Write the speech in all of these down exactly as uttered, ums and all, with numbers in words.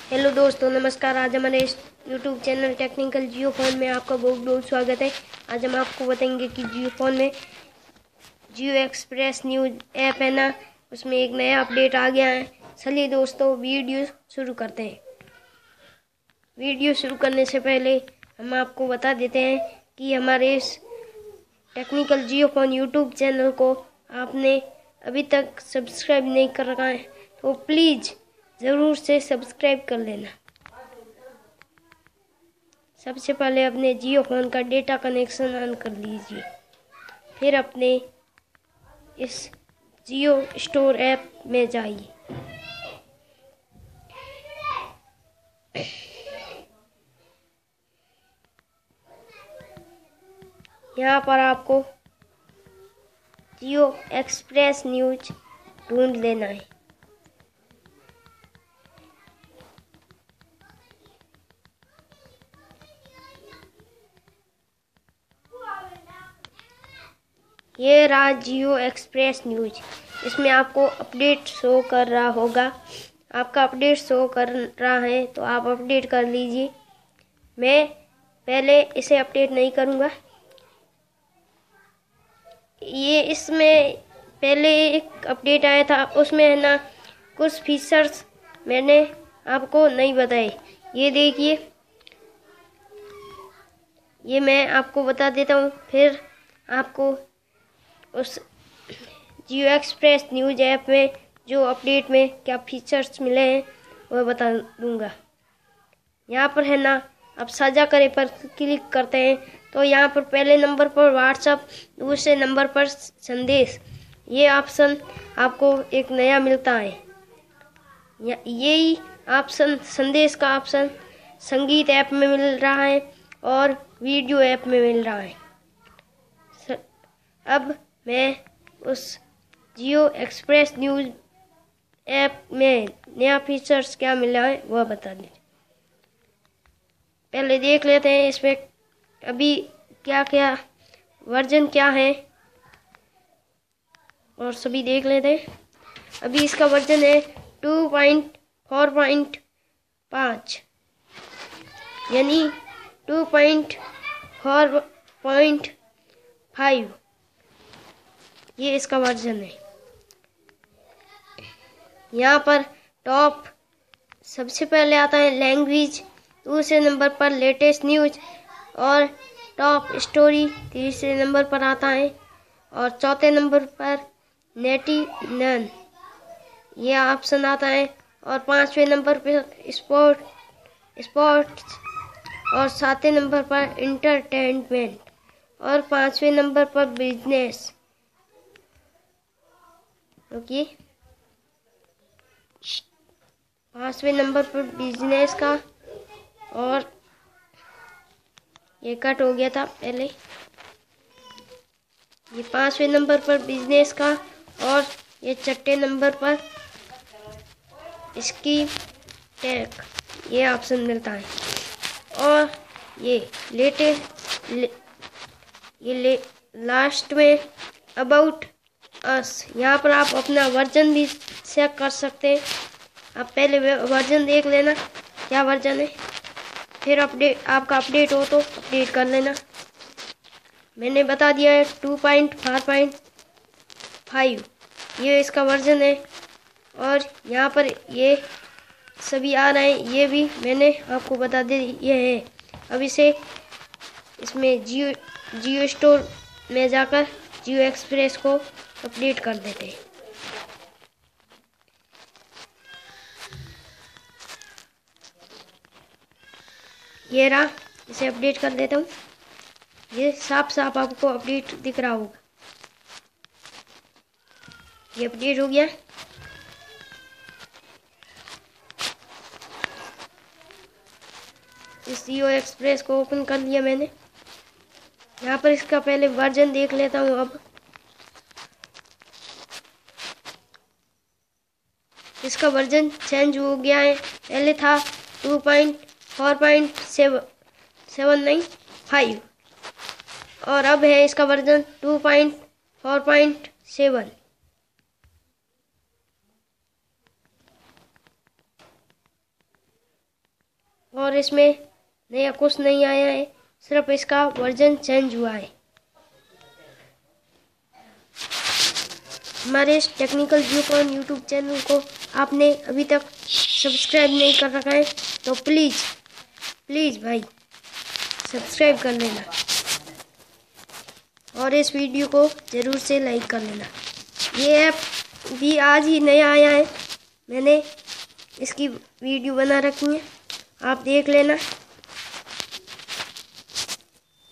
Hello दोस्तों, नमस्कार। आज हमारे इस YouTube channel technical Jio phone में आपका बहुत बहुत स्वागत है। आज हम आपको बताएंगे कि जियो फोन में जियो एक्सप्रेस न्यूज ऐप है ना, उसमें एक नया अपडेट आ गया है। चलिए दोस्तों, वीडियो शुरू करते हैं। वीडियो शुरू करने से पहले हम आपको बता देते हैं कि हमारे इस technical Jio phone YouTube channel को आपने अभी तक सब्सक्राइब नहीं कर रखा है तो प्लीज़ ज़रूर से सब्सक्राइब कर लेना। सबसे पहले अपने जियो फोन का डेटा कनेक्शन ऑन कर लीजिए, फिर अपने इस जियो स्टोर ऐप में जाइए। यहाँ पर आपको जियो एक्सप्रेस न्यूज ढूंढ लेना है। ये रहा जियो एक्सप्रेस न्यूज। इसमें आपको अपडेट शो कर रहा होगा। आपका अपडेट शो कर रहा है तो आप अपडेट कर लीजिए। मैं पहले इसे अपडेट नहीं करूँगा। ये इसमें पहले एक अपडेट आया था, उसमें है ना कुछ फीचर्स मैंने आपको नहीं बताए। ये देखिए, ये मैं आपको बता देता हूँ, फिर आपको उस जियो एक्सप्रेस न्यूज ऐप में जो अपडेट में क्या फीचर्स मिले हैं वह बता दूंगा। यहाँ पर है ना, आप साझा करें पर क्लिक करते हैं तो यहाँ पर पहले नंबर पर व्हाट्सएप, दूसरे नंबर पर संदेश, ये ऑप्शन आपको एक नया मिलता है। यही ऑप्शन, संदेश का ऑप्शन संगीत ऐप में मिल रहा है और वीडियो ऐप में मिल रहा है। अब मैं उस जियो एक्सप्रेस न्यूज ऐप में नया फीचर्स क्या मिला है वह बता दीजिए। पहले देख लेते हैं इसमें अभी क्या क्या वर्जन क्या है और सभी देख लेते हैं। अभी इसका वर्जन है टू पॉइंट फोर पॉइंट पाँच, यानी two point four point five, ये इसका वर्जन है। यहाँ पर टॉप सबसे पहले आता है लैंग्वेज, दूसरे नंबर पर लेटेस्ट न्यूज और टॉप स्टोरी तीसरे नंबर पर आता है और चौथे नंबर पर नेटिनन ये ऑप्शन आता है और पांचवें नंबर पर स्पोर्ट स्पोर्ट्स और सातवें नंबर पर इंटरटेनमेंट और पांचवें नंबर पर बिजनेस। ओके, पांचवें नंबर पर बिजनेस का, और ये कट हो गया था पहले। ये पांचवें नंबर पर बिजनेस का और ये छठे नंबर पर इसकी टेक ये ऑप्शन मिलता है। और ये लेटे ले, ये ले, लास्ट में अबाउट अस, यहाँ पर आप अपना वर्जन भी चेक कर सकते हैं। आप पहले वर्जन देख लेना क्या वर्जन है, फिर अपडेट आपका अपडेट हो तो अपडेट कर लेना। मैंने बता दिया है two point four point five, ये इसका वर्जन है। और यहाँ पर ये सभी आ रहे हैं, ये भी मैंने आपको बता दिए हैं। अब इसे इसमें जियो जियो स्टोर में जाकर जियो एक्सप्रेस को अपडेट कर देते हैं। ये रहा, इसे अपडेट कर देता हूँ। ये साफ साफ आपको अपडेट दिख रहा होगा। ये अपडेट हो गया। इस जियो एक्सप्रेस को ओपन कर लिया मैंने। यहाँ पर इसका पहले वर्जन देख लेता हूँ। अब इसका वर्जन चेंज हो गया है। पहले था two point four point seven nine five और अब है इसका version two point four point seven. और इसमें नया कुछ नहीं आया है, सिर्फ इसका वर्जन चेंज हुआ है। हमारे इस technical view point YouTube channel को आपने अभी तक सब्सक्राइब नहीं कर रखा है तो प्लीज़ प्लीज़ भाई सब्सक्राइब कर लेना और इस वीडियो को ज़रूर से लाइक कर लेना। ये ऐप भी आज ही नया आया है, मैंने इसकी वीडियो बना रखी है, आप देख लेना।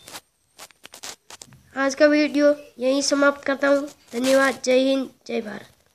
आज का वीडियो यहीं समाप्त करता हूँ। धन्यवाद। जय हिंद, जय भारत।